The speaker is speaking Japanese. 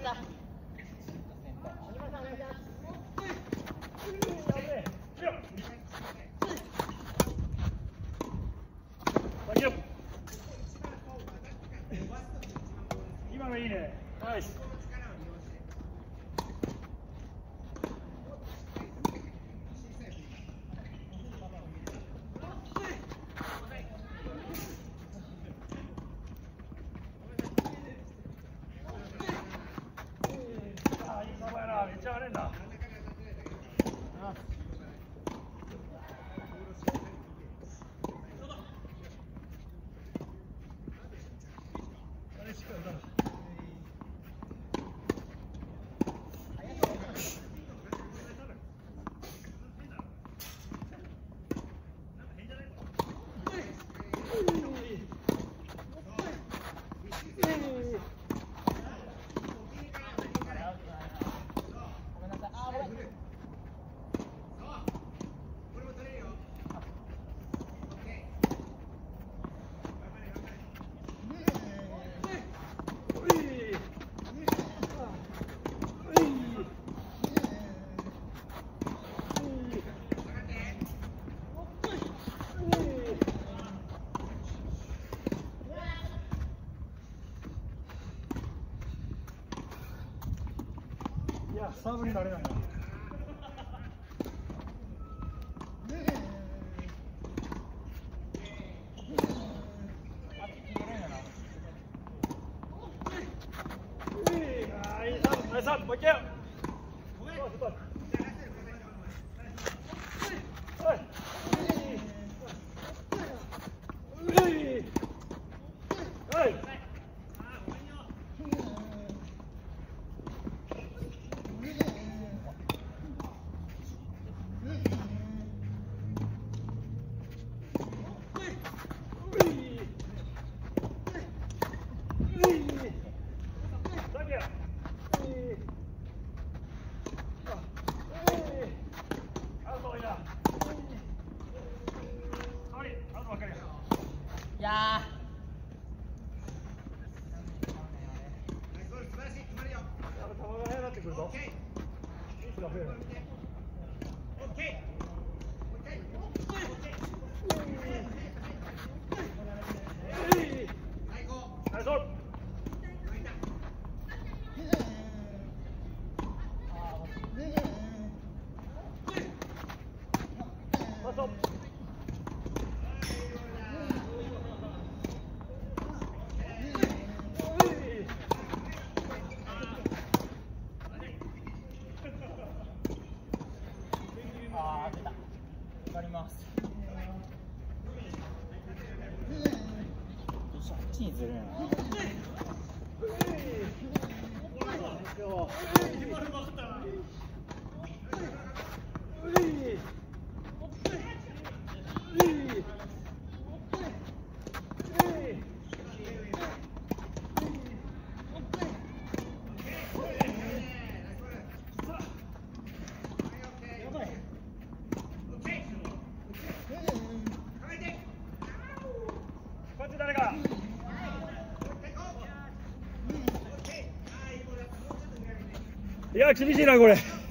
今のいいね。ナイス。ああ、いいサバやな。めっちゃ荒れんな。いや、サーブになれないな。ナイスサーブ、もう一回。 いや球が速くなってくるとミスが増える。ナイス。 わかります。あっちにずれるな。 誰か。いや、厳しいな、これ。